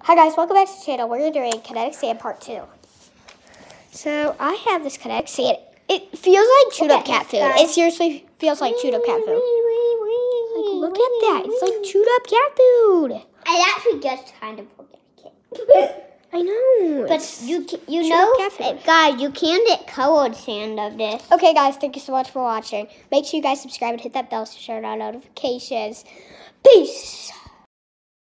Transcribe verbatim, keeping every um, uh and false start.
Hi guys, welcome back to the channel. We're doing kinetic sand part two. So I have this kinetic sand. It feels like chewed up cat food. It seriously feels like chewed up cat food. Like, look at that. It's like chewed up cat food. I actually just kind of organic. I know. But you you know, guys, you can get colored sand of this. Okay, guys, thank you so much for watching. Make sure you guys subscribe and hit that bell to turn on notifications. Peace.